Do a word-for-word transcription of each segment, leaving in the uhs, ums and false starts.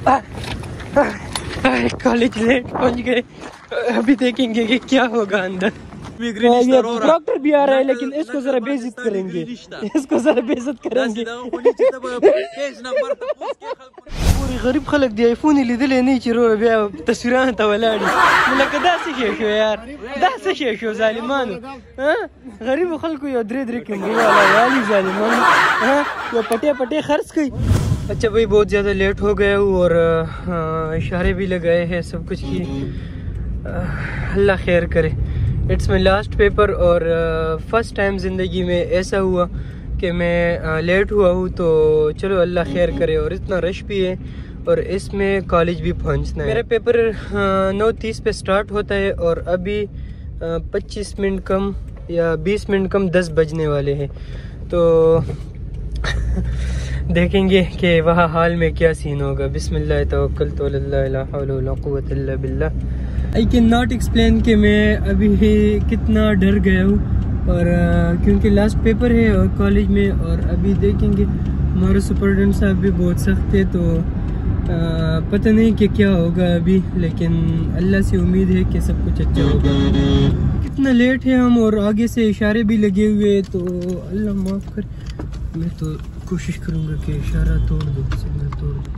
College late पहुंच गए, अभी देखेंगे कि क्या होगा अंदर। डॉक्टर भी आ रहा है लेकिन इसको जरा बेइज्जत करेंगे, इसको जरा बेइज्जत करेंगे। पूरी गरीब खलक दी आईफोन لیدل نه چې رو بیا تصویرونه ته ولاړی لکه داسې شو یار، داسې شو ظالمانو، ها غریب خلکو یو درې درې کیمرې والا والی ظالمانو، ها یو پټې پټې خرڅ کړي। अच्छा भाई बहुत ज़्यादा लेट हो गया हूँ और इशारे भी लगाए हैं सब कुछ की, अल्लाह खैर करे। इट्स माई लास्ट पेपर और फर्स्ट टाइम ज़िंदगी में ऐसा हुआ कि मैं लेट हुआ हूँ, तो चलो अल्लाह खैर करे। और इतना रश भी है और इसमें कॉलेज भी पहुँचना है। मेरा पेपर नौ तीस पे स्टार्ट होता है और अभी पच्चीस मिनट कम या बीस मिनट कम दस बजने वाले हैं, तो देखेंगे कि वहाँ हाल में क्या सीन होगा। बिस्मिल्लाह तवक्कलतु अल्लाह ला हौला वला कुव्वता इल्ला बिल्लाह। आई कैन नॉट एक्सप्लेन कि मैं अभी कितना डर गया हूँ, और क्योंकि लास्ट पेपर है और कॉलेज में, और अभी देखेंगे हमारे सुपरडेंट साहब भी बहुत सख्त है, तो आ, पता नहीं कि क्या होगा अभी, लेकिन अल्लाह से उम्मीद है कि सब कुछ अच्छा होगा। कितना लेट है हम और आगे से इशारे भी लगे हुए, तो अल्लाह माफ़ कर। मैं तो कोशिश करूँगा कि इशारा तोड़ दूँ, सिग्नल तोड़ दूँ।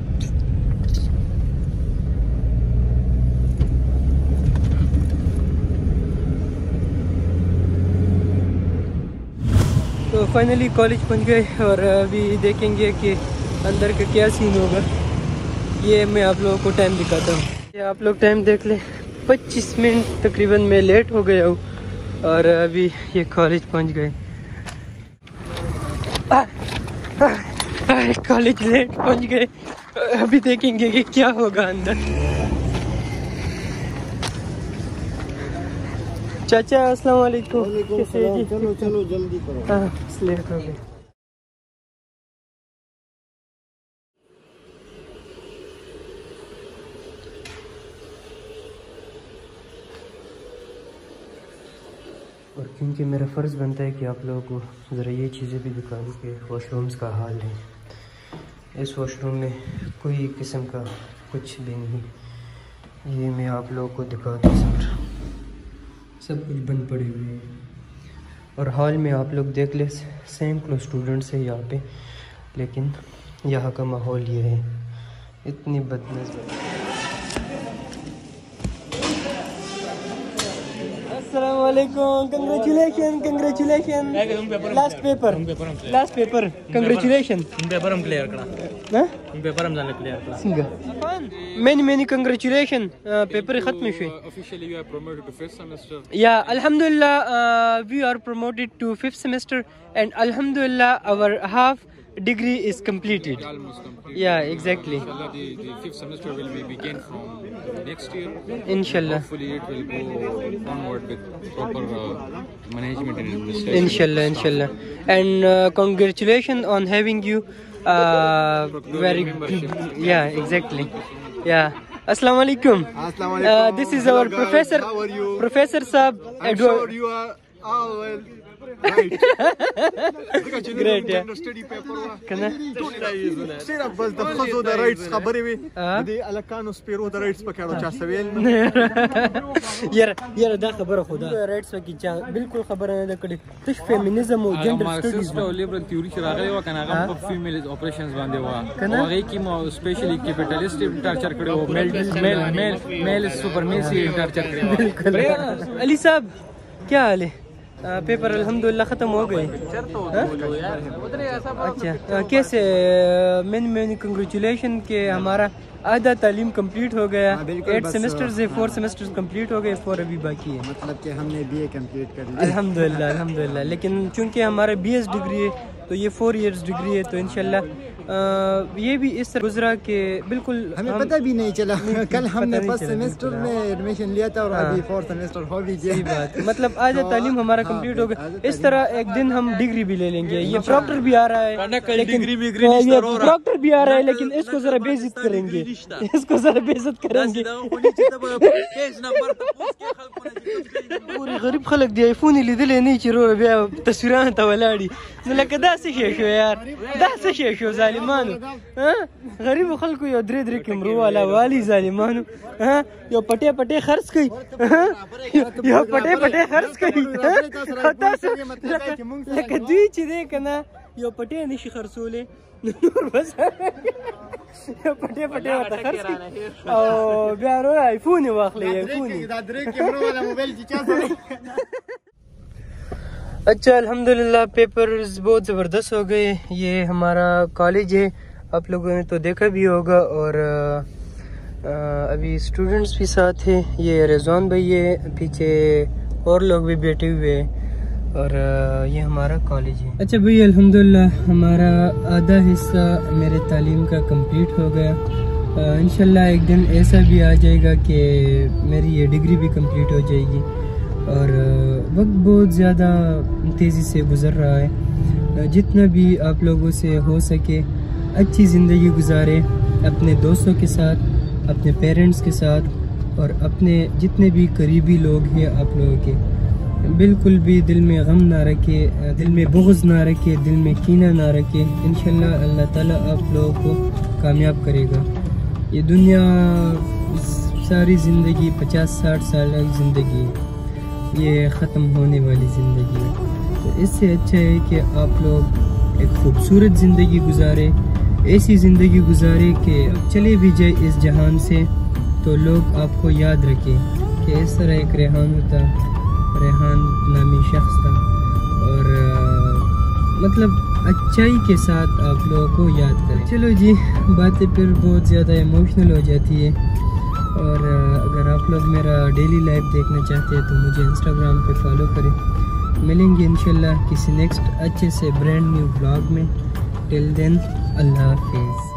तो फाइनली कॉलेज पहुंच गए और अभी देखेंगे कि अंदर का क्या सीन होगा। ये मैं आप लोगों को टाइम दिखाता हूँ। ये आप लोग टाइम देख ले, पच्चीस मिनट तकरीबन मैं लेट हो गया हूँ और अभी ये कॉलेज पहुंच गए। कॉलेज लेट पहुंच गए, अभी देखेंगे कि क्या होगा अंदर। चाचा अस्सलाम वालेकुम। चलो चलो जल्दी करो। हाँ लेट हो गए। और क्योंकि मेरा फ़र्ज़ बनता है कि आप लोगों को ज़रा ये चीज़ें भी दिखा दूँ कि वॉशरूम्स का हाल है। इस वॉशरूम में कोई किस्म का कुछ भी नहीं, ये मैं आप लोगों को दिखा दूँ। सब सब कुछ बंद पड़े हुए हैं और हॉल में आप लोग देख ले सैकड़ों स्टूडेंट्स हैं यहाँ पे, लेकिन यहाँ का माहौल ये है, इतनी बदनज़र। अस्सलाम वालेकुम, congratulation congratulation, last paper last paper congratulation. Paper हम क्लियर करा ना, पेपर हम जाने क्लियर करा सिंगा। मेनी मेनी कंग्रेचुलेशन, पेपर खत्म हुए। Officially you are promoted to fifth semester. Yeah, alhamdulillah, uh, we are promoted to fifth semester and alhamdulillah our half degree is completed. Almost complete. Yeah, exactly. Inshallah, the, the fifth semester will be begin from next year. Inshallah. Hopefully it will go onward with proper uh, management and administration. Inshallah, inshallah. And uh, congratulations on having you. Uh, very yeah, exactly. Yeah. Assalamu alaikum. Assalamu Uh, alaikum. this is Hello our guys. professor. How are you? Professor Saab. I'm sure you are all well. Right. Great, yeah. Study paper. Kana? صرف بس د خزو د رائټس خبرې وي، د الکانو سپیرو د رائټس پکې اړه چا سویل یار یار دا خبره خدا رائټس کې چا بالکل خبره نه کړې، تش فیمینزم او جندر سټډیز او لیبرل تھیوري چې راغلی و کنه هغه په فیمیل اپریشنز باندې و، هغه کې مو سپیشلی کیپټالیست ټارچر کړو، میل میل میل میل سپرمیسی ټارچر کړو। बिल्कुल। अली साहब क्या हाल है? Paper अल्हम्दुलिल्लाह ख़त्म हो गए। अच्छा कैसे? मैंने मैंने कंग्रेचुलेशन के हमारा आधा तालीम कंप्लीट हो गया, एट सेमेस्टर से फोर सेमेस्टर्स कंप्लीट हो गए, फोर अभी बाकी है। मतलब कि हमने बीए कंप्लीट कर लिया अल्हम्दुलिल्लाह अल्हम्दुलिल्लाह। लेकिन चूंकि हमारा बीएस डिग्री है तो ये फोर इयर्स डिग्री है, तो इंशाल्लाह ये भी इस तरह गुजरा कि बिल्कुल हमें हम पता भी नहीं चला। कल हमने फर्स्ट सेमेस्टर में एडमिशन लिया था और अभी फोर्थ सेमेस्टर हो भी गया। बात मतलब आधा तालीम हमारा कंप्लीट हो गया। इस तरह एक दिन हम डिग्री भी ले लेंगे। ये प्रॉक्टर भी आ रहा है, लेकिन ये प्रॉक्टर भी आ रहा है, लेकिन इसको जरा बेइज्जत करेंगे, इसको जरा बेइज्जत करेंगे। पूरी गरीब खलक दी आईफोन لیدل نه چې رو بیا تصویرونه ته ولاړی، نو لکه داسې شی شو یار، داسې شی شو ظالم ظالمانو غریب خلکو یو درې درې کمرو والا والی ظالمانو یو پټې پټې خرڅ کوي یو پټې پټې خرڅ کوي تاسو لکه دوی چې دی که نه یو پټې نشي خرڅولی نور بس یو پټې پټې ورته خرڅ کړي او بیا ورو آیفون یې واخلئ آیفون अच्छा अल्हम्दुलिल्लाह पेपर्स बहुत ज़बरदस्त हो गए। ये हमारा कॉलेज है, आप लोगों ने तो देखा भी होगा। और आ, अभी स्टूडेंट्स भी साथ हैं, ये रिजवान भाई है, पीछे और लोग भी बैठे हुए हैं और आ, ये हमारा कॉलेज है। अच्छा भाई अल्हम्दुलिल्लाह हमारा आधा हिस्सा मेरे तालीम का कंप्लीट हो गया। इंशाल्लाह एक दिन ऐसा भी आ जाएगा कि मेरी ये डिग्री भी कंप्लीट हो जाएगी। और वक्त बहुत ज़्यादा तेज़ी से गुज़र रहा है। जितना भी आप लोगों से हो सके अच्छी ज़िंदगी गुजारें अपने दोस्तों के साथ, अपने पेरेंट्स के साथ और अपने जितने भी करीबी लोग हैं आप लोगों के। बिल्कुल भी दिल में गम ना रखे, दिल में बुग़्ज़ ना रखे, दिल में कीना ना रखे। इंशाल्लाह अल्लाह ताला आप लोगों को कामयाब करेगा। ये दुनिया सारी ज़िंदगी पचास साठ साल की ज़िंदगी, ये ख़त्म होने वाली ज़िंदगी है। तो इससे अच्छा है कि आप लोग एक खूबसूरत ज़िंदगी गुजारें, ऐसी ज़िंदगी गुजारें कि चले भी जाए इस जहान से तो लोग आपको याद रखें कि इस तरह एक रेहान होता, रेहान नामी शख्स था और आ, मतलब अच्छाई के साथ आप लोगों को याद करें। चलो जी, बातें फिर बहुत ज़्यादा इमोशनल हो जाती है। और अगर आप लोग मेरा डेली लाइफ देखना चाहते हैं तो मुझे इंस्टाग्राम पे फॉलो करें। मिलेंगे इंशाल्लाह किसी नेक्स्ट अच्छे से ब्रांड न्यू ब्लॉग में। टिल देन अल्लाह हाफिज़।